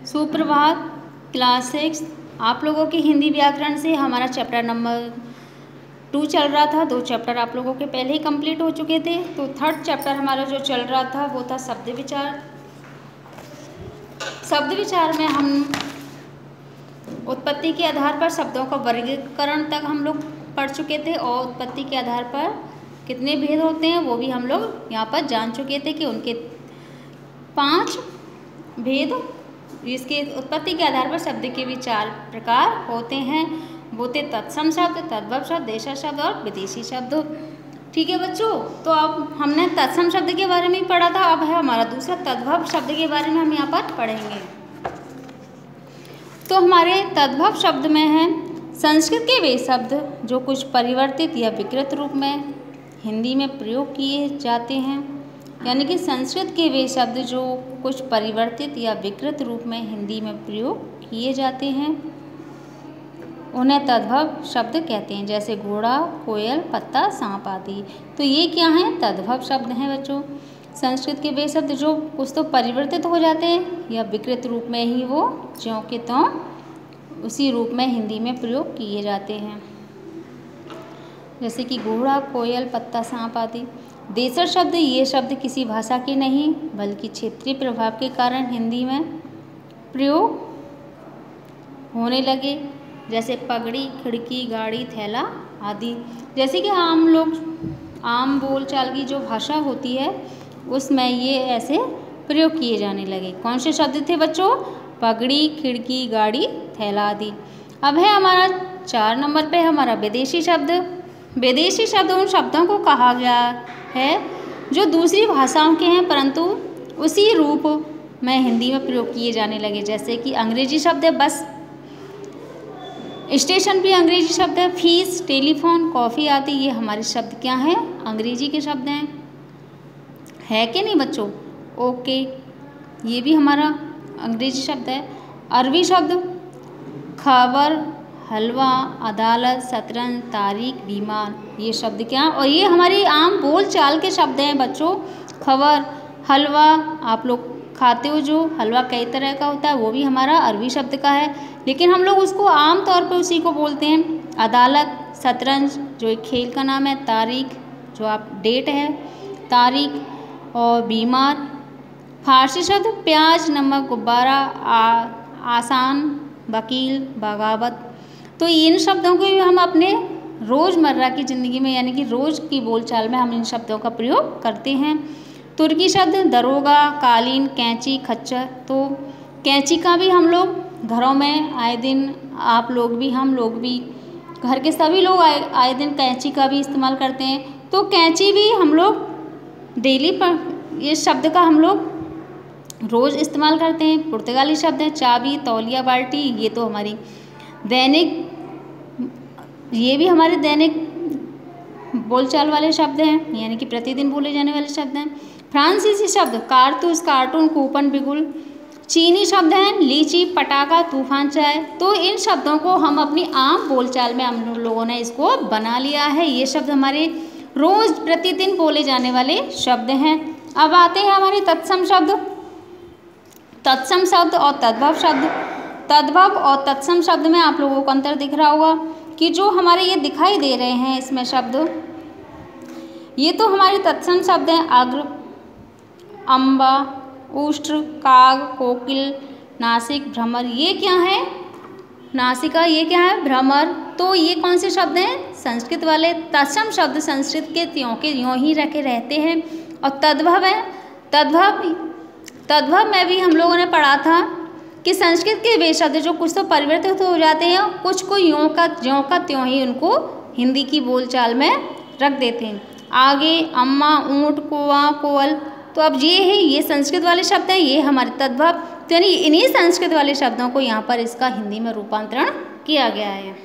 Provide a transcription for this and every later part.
सुप्रभात क्लास 6। आप लोगों के हिंदी व्याकरण से हमारा चैप्टर नंबर 2 चल रहा था। 2 चैप्टर आप लोगों के पहले ही कंप्लीट हो चुके थे। तो थर्ड चैप्टर हमारा जो चल रहा था वो था शब्द विचार। शब्द विचार में हम उत्पत्ति के आधार पर शब्दों का वर्गीकरण तक हम लोग पढ़ चुके थे और उत्पत्ति के आधार पर कितने भेद होते हैं वो भी हम लोग यहाँ पर जान चुके थे कि उनके 5 भेद, इसके उत्पत्ति के आधार पर शब्द के भी 4 प्रकार होते हैं। वो थे तत्सम शब्द, तद्भव शब्द, देशज शब्द और विदेशी शब्द। ठीक है बच्चों, तो अब हमने तत्सम शब्द के बारे में पढ़ा था। अब है हमारा दूसरा तद्भव शब्द के बारे में हम यहाँ पर पढ़ेंगे। तो हमारे तद्भव शब्द में है संस्कृत के वे शब्द जो कुछ परिवर्तित या विकृत रूप में हिंदी में प्रयोग किए जाते हैं, यानी कि संस्कृत के वे शब्द जो कुछ परिवर्तित या विकृत रूप में हिंदी में प्रयोग किए जाते हैं उन्हें तद्भव शब्द कहते हैं, जैसे घोड़ा, कोयल, पत्ता, सांप आदि। तो ये क्या हैं? तद्भव शब्द हैं बच्चों। संस्कृत के वे शब्द जो कुछ तो परिवर्तित हो जाते हैं या विकृत रूप में ही वो ज्यों के त्यों उसी रूप में हिंदी में प्रयोग किए जाते हैं, जैसे कि घोड़ा, कोयल, पत्ता, सांप आदि। देशज शब्द, ये शब्द किसी भाषा के नहीं बल्कि क्षेत्रीय प्रभाव के कारण हिंदी में प्रयोग होने लगे, जैसे पगड़ी, खिड़की, गाड़ी, थैला आदि। जैसे कि आम बोलचाल की जो भाषा होती है उसमें ये ऐसे प्रयोग किए जाने लगे। कौन से शब्द थे बच्चों? पगड़ी, खिड़की, गाड़ी, थैला आदि। अब है हमारा 4 नंबर पे हमारा विदेशी शब्द। विदेशी शब्द उन शब्दों को कहा गया है जो दूसरी भाषाओं के हैं परंतु उसी रूप में हिंदी में प्रयोग किए जाने लगे, जैसे कि अंग्रेजी शब्द है बस, स्टेशन भी अंग्रेजी शब्द है, फीस, टेलीफोन, कॉफ़ी आदि। ये हमारे शब्द क्या हैं? अंग्रेजी के शब्द हैं। है कि नहीं बच्चों? ओके, ये भी हमारा अंग्रेजी शब्द है। अरबी शब्द खबर, हलवा, अदालत, शतरंज, तारीख, बीमार, ये शब्द क्या? और ये हमारी आम बोल चाल के शब्द हैं बच्चों। खबर, हलवा, आप लोग खाते हो जो हलवा कई तरह का होता है वो भी हमारा अरबी शब्द का है, लेकिन हम लोग उसको आम तौर पर उसी को बोलते हैं। अदालत, शतरंज जो एक खेल का नाम है, तारीख जो आप डेट है, तारीख, और बीमार फारसी शब्द प्याज, नमक, गुब्बारा, आसान, वकील, बगावत। तो इन शब्दों को हम अपने रोज़मर्रा की ज़िंदगी में यानी कि रोज़ की बोलचाल में हम इन शब्दों का प्रयोग करते हैं। तुर्की शब्द दरोगा, कालीन, कैंची, खच्चर। तो कैंची का भी हम लोग घरों में आए दिन, आप लोग भी, हम लोग भी, घर के सभी लोग आए दिन कैंची का भी इस्तेमाल करते हैं। तो कैंची भी हम लोग डेली पर ये शब्द का हम लोग रोज़ इस्तेमाल करते हैं। पुर्तगाली शब्द है चाबी, तौलिया, बाल्टी। ये तो हमारी दैनिक, ये भी हमारे दैनिक बोलचाल वाले शब्द हैं, यानी कि प्रतिदिन बोले जाने वाले शब्द हैं। फ्रांसीसी शब्द कारतूस, कार्टून, कूपन, बिगुल। चीनी शब्द हैं लीची, पटाखा, तूफान, चाय। तो इन शब्दों को हम अपनी आम बोलचाल में हम लोगों ने इसको बना लिया है। ये शब्द हमारे रोज़ प्रतिदिन बोले जाने वाले शब्द हैं। अब आते हैं हमारे तत्सम शब्द। तत्सम शब्द और तद्भव शब्द। तद्भव और तत्सम शब्द में आप लोगों को अंतर दिख रहा होगा कि जो हमारे ये दिखाई दे रहे हैं इसमें शब्द, ये तो हमारे तत्सम शब्द हैं। अग्र, अम्बा, उष्ट्र, काग, कोकिल, नासिक, भ्रमर। ये क्या है? नासिका, ये क्या है? भ्रमर। तो ये कौन से शब्द हैं? संस्कृत वाले। तत्सम शब्द संस्कृत के त्यों के यों ही रखे रहते हैं। और तद्भव है, तद्भव में भी हम लोगों ने पढ़ा था कि संस्कृत के वे शब्द जो कुछ तो परिवर्तित हो जाते हैं, कुछ को ज्यों का त्यों ही उनको हिंदी की बोलचाल में रख देते हैं। आगे अम्मा, ऊँट, कुआं, कोयल। तो अब ये है, ये संस्कृत वाले शब्द हैं, ये हमारे तद्भव। तो यानी इन्हीं संस्कृत वाले शब्दों को यहाँ पर इसका हिंदी में रूपांतरण किया गया है।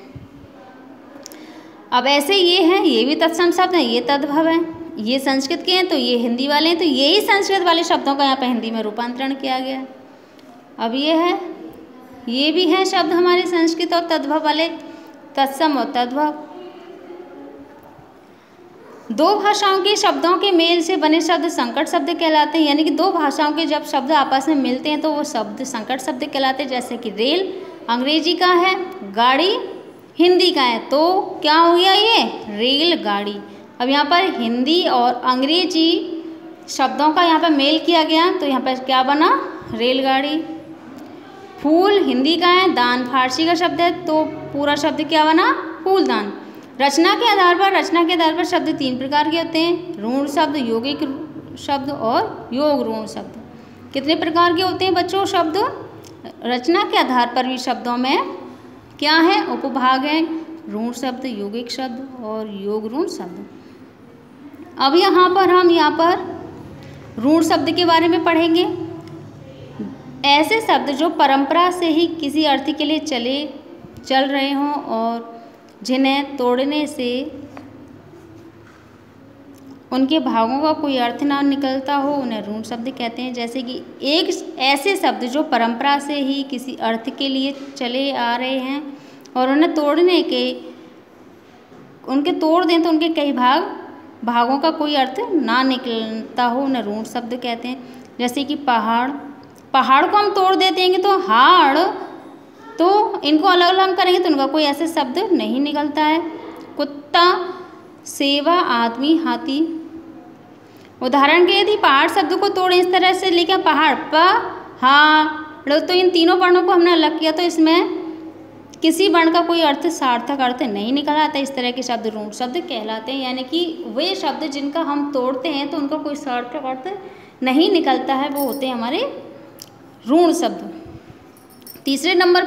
अब ऐसे ये हैं, ये भी तत्सम शब्द हैं, ये तद्भव हैं। ये संस्कृत के हैं तो ये हिंदी वाले हैं, तो यही संस्कृत वाले शब्दों का यहाँ पर हिंदी में रूपांतरण किया गया। अब ये है, ये भी हैं शब्द हमारे संस्कृत और तद्भव वाले, तत्सम और तद्भव। दो भाषाओं के शब्दों के मेल से बने शब्द संकट शब्द कहलाते हैं, यानी कि दो भाषाओं के जब शब्द आपस में मिलते हैं तो वो शब्द संकट शब्द कहलाते हैं। जैसे कि रेल अंग्रेजी का है, गाड़ी हिंदी का है, तो क्या हो गया ये रेलगाड़ी। अब यहाँ पर हिंदी और अंग्रेजी शब्दों का यहाँ पर मेल किया गया तो यहाँ पर क्या बना रेलगाड़ी। फूल हिंदी का है, दान फारसी का शब्द है, तो पूरा शब्द क्या बना फूलदान। रचना के आधार पर शब्द तीन प्रकार के होते हैं, ऋण शब्द, यौगिक शब्द और योग ऋण शब्द। कितने प्रकार के होते हैं बच्चों शब्द? रचना के आधार पर भी शब्दों में क्या है उपभाग है, ऋण शब्द, यौगिक शब्द और योग ऋण शब्द। अब यहाँ पर ऋण शब्द के बारे में पढ़ेंगे। ऐसे शब्द जो परंपरा से ही किसी अर्थ के लिए चल रहे हों और जिन्हें तोड़ने से उनके भागों का कोई अर्थ ना निकलता हो उन्हें ऋण शब्द कहते हैं। जैसे कि एक ऐसे शब्द जो परंपरा से ही किसी अर्थ के लिए चले आ रहे हैं और उन्हें तोड़ दें तो उनके कई भागों का कोई अर्थ ना निकलता हो उन्हें ऋण शब्द कहते हैं। जैसे कि पहाड़ को हम तोड़ देते हैं तो हाड़, तो इनको अलग अलग करेंगे तो उनका कोई ऐसे शब्द नहीं निकलता है। कुत्ता, सेवा, आदमी, हाथी। उदाहरण के लिए यदि पहाड़ शब्द को तोड़ें इस तरह से लिखें पहाड़, तो इन तीनों वर्णों को हमने अलग किया तो इसमें किसी वर्ण का कोई अर्थ सार्थक अर्थ नहीं निकल आता। इस तरह के शब्द ऋण शब्द कहलाते हैं, यानी कि वे शब्द जिनका हम तोड़ते हैं तो उनका कोई सार्थक अर्थ नहीं निकलता है, वो होते हैं हमारे ऋण शब्द। दूसरे नंबर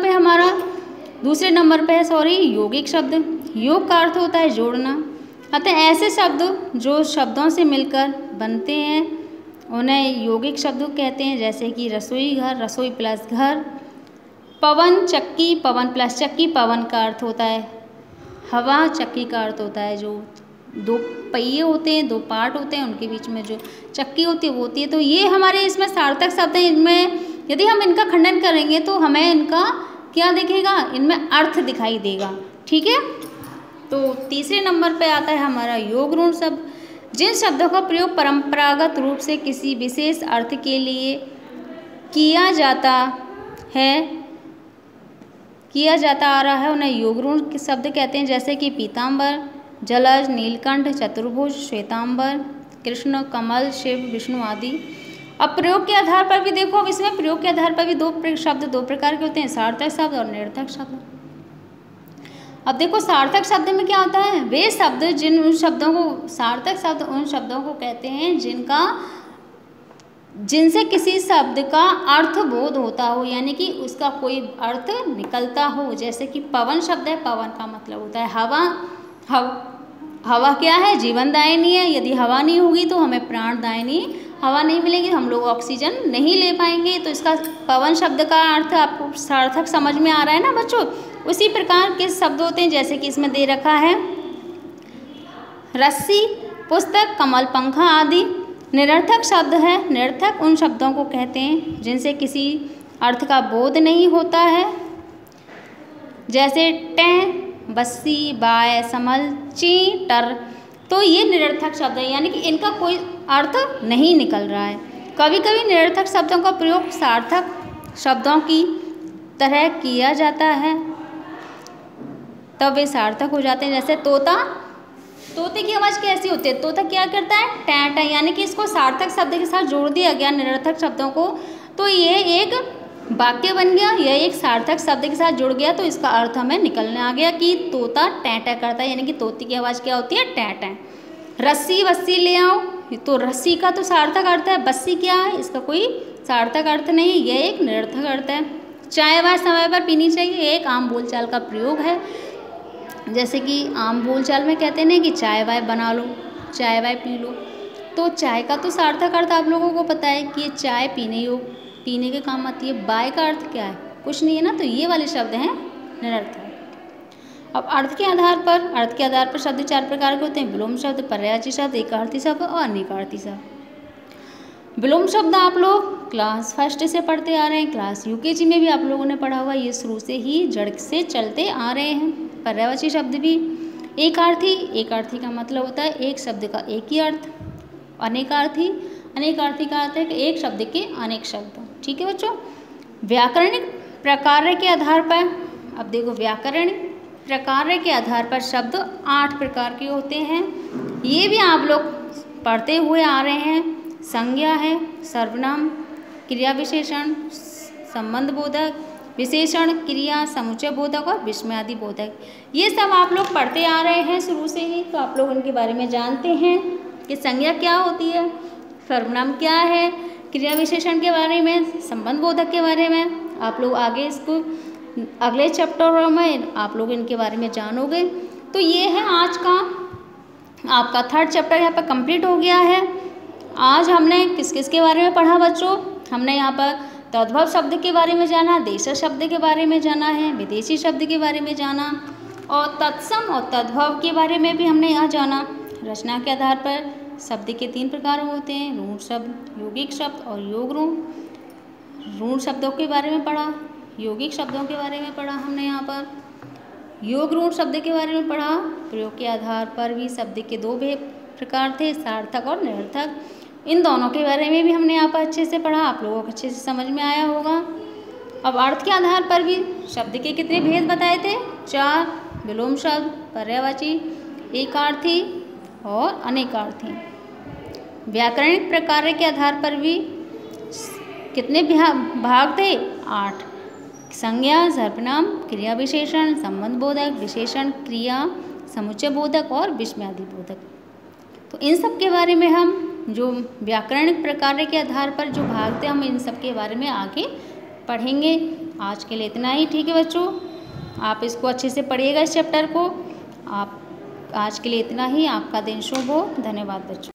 पे है यौगिक शब्द। योग का अर्थ होता है जोड़ना। अतः ऐसे शब्द जो शब्दों से मिलकर बनते हैं उन्हें यौगिक शब्द कहते हैं। जैसे कि रसोई घर, रसोई प्लस घर। पवन चक्की, पवन प्लस चक्की। पवन का अर्थ होता है हवा, चक्की का अर्थ होता है जो दो पहिए होते हैं, दो पार्ट होते हैं, उनके बीच में जो चक्की होती है वो होती है। तो ये हमारे इसमें सार्थक शब्द हैं। इनमें यदि हम इनका खंडन करेंगे तो हमें इनका क्या दिखेगा, इनमें अर्थ दिखाई देगा। ठीक है, तो तीसरे नंबर पे आता है हमारा योग ऋण शब्द। जिन शब्दों का प्रयोग परंपरागत रूप से किसी विशेष अर्थ के लिए किया जाता आ रहा है उन्हें योग ऋण शब्द कहते हैं। जैसे कि पीताम्बर, जलज, नीलकंठ, चतुर्भुज, श्वेतांबर, कृष्ण, कमल, शिव, विष्णु आदि। अब प्रयोग के आधार पर भी देखो, अब इसमें प्रयोग के आधार पर भी दो प्रकार के होते हैं, सार्थक शब्द और निरर्थक शब्द। अब देखो सार्थक शब्द में क्या होता है, वे शब्द सार्थक शब्द उन शब्दों को कहते हैं जिनसे किसी शब्द का अर्थ बोध होता हो, यानी कि उसका कोई अर्थ निकलता हो। जैसे कि पवन शब्द है, पवन का मतलब होता है हवा क्या है, जीवनदायिनी है। यदि हवा नहीं होगी तो हमें प्राणदायिनी हवा नहीं मिलेगी, हम लोग ऑक्सीजन नहीं ले पाएंगे। तो इसका पवन शब्द का अर्थ आपको सार्थक समझ में आ रहा है ना बच्चों। उसी प्रकार के शब्द होते हैं जैसे कि इसमें दे रखा है रस्सी, पुस्तक, कमल, पंखा आदि। निरर्थक शब्द है, निरर्थक उन शब्दों को कहते हैं जिनसे किसी अर्थ का बोध नहीं होता है। जैसे टें, बस्सी, बाय, समल, ची, टर। तो ये निरर्थक शब्द है, यानी कि इनका कोई अर्थ नहीं निकल रहा है। कभी कभी निरर्थक शब्दों का प्रयोग सार्थक शब्दों की तरह किया जाता है तब वे सार्थक हो जाते हैं। जैसे तोते की आवाज़ कैसी होती है, तोता क्या करता है टैं टैं, यानी कि इसको सार्थक शब्द के साथ जोड़ दिया गया निरर्थक शब्दों को, तो ये एक वाक्य बन गया। यह एक सार्थक शब्द के साथ जुड़ गया तो इसका अर्थ हमें निकलने आ गया कि तोता टैं टैं करता है, यानी कि तोते की आवाज़ क्या होती है टैं टैं। रस्सी वस्सी ले आओ, तो रस्सी का तो सार्थक अर्थ है, बस्सी क्या है, इसका कोई सार्थक अर्थ नहीं, यह एक निरर्थक अर्थ है। चाय वाय समय पर पीनी चाहिए, एक आम बोलचाल का प्रयोग है। जैसे कि आम बोलचाल में कहते हैं कि चाय वाय बना लो, चाय वाय पी लो। तो चाय का तो सार्थक अर्थ आप लोगों को पता है कि ये चाय पीने के काम आती है। बाय का अर्थ क्या है, कुछ नहीं है ना, तो ये वाले शब्द हैं निरर्थक। अब अर्थ के आधार पर शब्द चार प्रकार के होते हैं, विलोम शब्द, पर्यायवाची शब्द, एकार्थी शब्द और अनेकार्थी शब्द। विलोम शब्द आप लोग क्लास फर्स्ट से पढ़ते आ रहे हैं, क्लास यूकेजी में भी आप लोगों ने पढ़ा हुआ, ये शुरू से ही जड़ से चलते आ रहे हैं। पर्यायवाची शब्द भी एकार्थी का मतलब होता है एक शब्द का एक ही अर्थ। अनेकार्थी का अर्थ है कि एक शब्द के अनेक शब्द। ठीक है बच्चों। व्याकरणिक प्रकार के आधार पर, अब देखो व्याकरणिक प्रकार के आधार पर शब्द 8 प्रकार के होते हैं। ये भी आप लोग पढ़ते हुए आ रहे हैं। संज्ञा है, सर्वनाम, क्रिया विशेषण, संबंध बोधक, विशेषण, क्रिया, समुच्चय बोधक और विस्मयादि बोधक। ये सब आप लोग पढ़ते आ रहे हैं शुरू से ही, तो आप लोग उनके बारे में जानते हैं कि संज्ञा क्या होती है, सर्वनाम क्या है, क्रिया विशेषण के बारे में, संबंध बोधक के बारे में आप लोग आगे इसको अगले चैप्टरों में आप लोग इनके बारे में जानोगे। तो ये है आज का आपका 3rd चैप्टर यहाँ पर कंप्लीट हो गया है। आज हमने किस किस के बारे में पढ़ा बच्चों? हमने यहाँ पर तद्भव शब्द के बारे में जाना, देशज शब्द के बारे में जाना है, विदेशी शब्द के बारे में जाना और तत्सम और तद्भव के बारे में भी हमने यहाँ जाना। रचना के आधार पर शब्द के 3 प्रकार होते हैं, ऋण शब्द, यौगिक शब्द और योग ऋण। ऋण शब्दों के बारे में पढ़ा, यौगिक शब्दों के बारे में पढ़ा हमने यहाँ पर, योग ऋण शब्द के बारे में पढ़ा। प्रयोग के आधार पर भी शब्द के 2 प्रकार थे, सार्थक और निरर्थक। इन दोनों के बारे में भी हमने यहाँ पर अच्छे से पढ़ा, आप लोगों को अच्छे से समझ में आया होगा। अब अर्थ के आधार पर भी शब्द के कितने भेद बताए थे? 4, विलोम शब्द, पर्यायवाची, एकार्थी और अनेकार्थी। व्याकरणिक प्रकार के आधार पर भी कितने भाग थे? 8। संज्ञा, सर्वनाम, क्रिया विशेषण, संबंध बोधक, विशेषण, क्रिया, समुच्चय बोधक और विस्मयादि बोधक। तो इन सब के बारे में हम जो व्याकरणिक प्रकार के आधार पर जो भाग थे हम इन सब के बारे में आगे पढ़ेंगे। आज के लिए इतना ही। ठीक है बच्चों, आप इसको अच्छे से पढ़िएगा इस चैप्टर को। आप आज के लिए इतना ही। आपका दिन शुभ हो। धन्यवाद बच्चों।